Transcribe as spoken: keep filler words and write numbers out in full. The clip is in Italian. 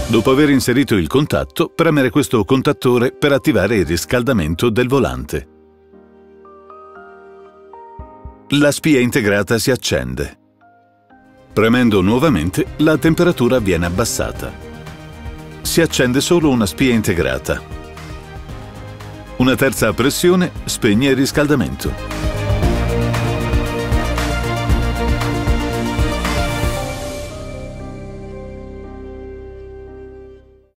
Dopo aver inserito il contatto, premere questo contattore per attivare il riscaldamento del volante. La spia integrata si accende. Premendo nuovamente, la temperatura viene abbassata. Si accende solo una spia integrata. Una terza pressione spegne il riscaldamento.